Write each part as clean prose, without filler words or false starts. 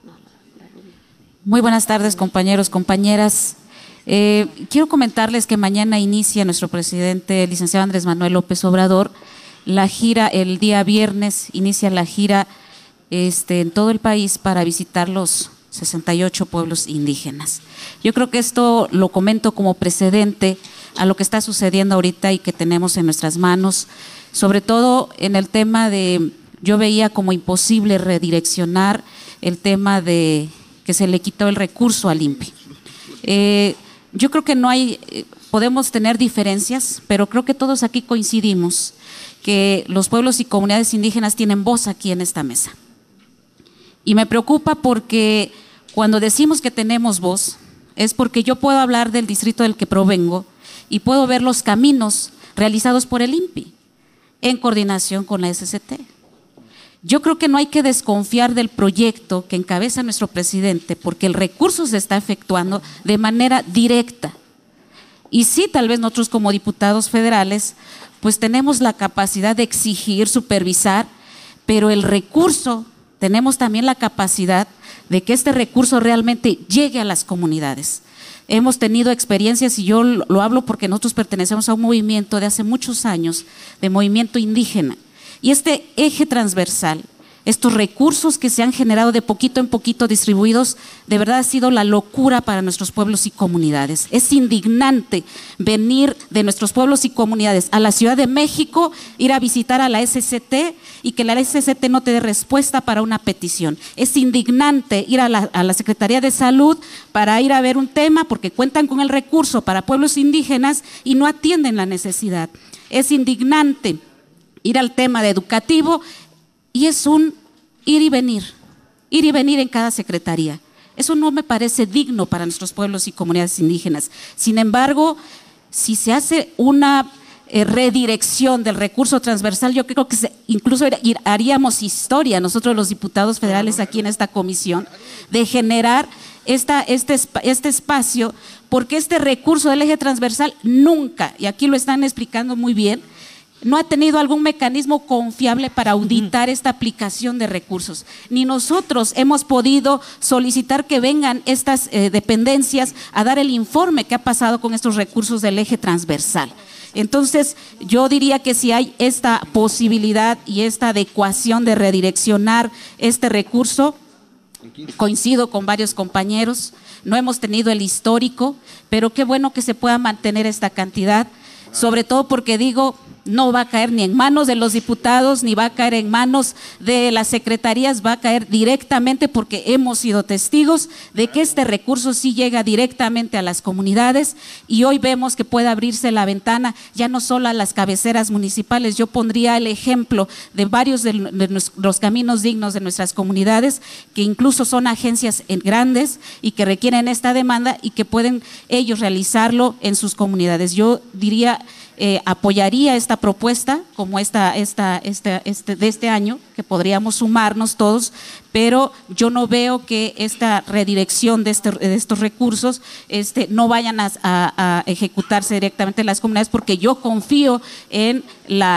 Muy buenas tardes, compañeros, compañeras. Quiero comentarles que mañana inicia nuestro presidente, el licenciado Andrés Manuel López Obrador, la gira, el día viernes inicia la gira en todo el país para visitar los 68 pueblos indígenas. Yo creo que esto lo comento como precedente a lo que está sucediendo ahorita y que tenemos en nuestras manos, sobre todo en el tema de, yo veía como imposible redireccionar el tema de que se le quitó el recurso al INPI. Yo creo que no hay, podemos tener diferencias, pero creo que todos aquí coincidimos que los pueblos y comunidades indígenas tienen voz aquí en esta mesa. Y me preocupa porque cuando decimos que tenemos voz, es porque yo puedo hablar del distrito del que provengo y puedo ver los caminos realizados por el INPI en coordinación con la SCT. Yo creo que no hay que desconfiar del proyecto que encabeza nuestro presidente porque el recurso se está efectuando de manera directa. Y sí, tal vez nosotros como diputados federales, pues tenemos la capacidad de exigir, supervisar, pero el recurso, tenemos también la capacidad de que este recurso realmente llegue a las comunidades. Hemos tenido experiencias, y yo lo hablo porque nosotros pertenecemos a un movimiento de hace muchos años, de movimiento indígena. Y este eje transversal, estos recursos que se han generado de poquito en poquito distribuidos, de verdad ha sido la locura para nuestros pueblos y comunidades. Es indignante venir de nuestros pueblos y comunidades a la Ciudad de México, ir a visitar a la SCT y que la SCT no te dé respuesta para una petición. Es indignante ir a la Secretaría de Salud para ir a ver un tema porque cuentan con el recurso para pueblos indígenas y no atienden la necesidad. Es indignante ir al tema de educativo y es un ir y venir en cada secretaría. Eso no me parece digno para nuestros pueblos y comunidades indígenas. Sin embargo, si se hace una redirección del recurso transversal, yo creo que incluso haríamos historia nosotros los diputados federales aquí en esta comisión de generar este espacio, porque este recurso del eje transversal nunca, y aquí lo están explicando muy bien, no ha tenido algún mecanismo confiable para auditar esta aplicación de recursos. Ni nosotros hemos podido solicitar que vengan estas dependencias a dar el informe que ha pasado con estos recursos del eje transversal. Entonces, yo diría que si hay esta posibilidad y esta adecuación de redireccionar este recurso, coincido con varios compañeros, no hemos tenido el histórico, pero qué bueno que se pueda mantener esta cantidad, sobre todo porque digo, no va a caer ni en manos de los diputados, ni va a caer en manos de las secretarías, va a caer directamente porque hemos sido testigos de que este recurso sí llega directamente a las comunidades y hoy vemos que puede abrirse la ventana ya no solo a las cabeceras municipales. Yo pondría el ejemplo de varios de los caminos dignos de nuestras comunidades que incluso son agencias grandes y que requieren esta demanda y que pueden ellos realizarlo en sus comunidades. Yo diría apoyaría esta propuesta como de este año, que podríamos sumarnos todos, pero yo no veo que esta redirección de estos recursos no vayan a ejecutarse directamente en las comunidades, porque yo confío en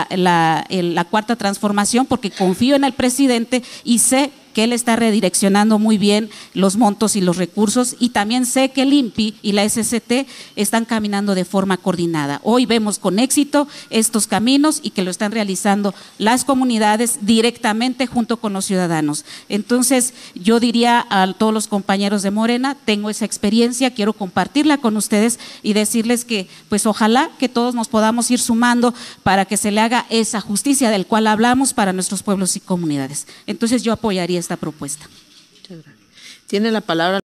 la cuarta transformación, porque confío en el presidente y sé que él está redireccionando muy bien los montos y los recursos, y también sé que el INPI y la SCT están caminando de forma coordinada. Hoy vemos con éxito estos caminos y que lo están realizando las comunidades directamente junto con los ciudadanos. Entonces, yo diría a todos los compañeros de Morena, tengo esa experiencia, quiero compartirla con ustedes y decirles que pues ojalá que todos nos podamos ir sumando para que se le haga esa justicia del cual hablamos para nuestros pueblos y comunidades. Entonces, yo apoyaría esta propuesta. Tiene la palabra.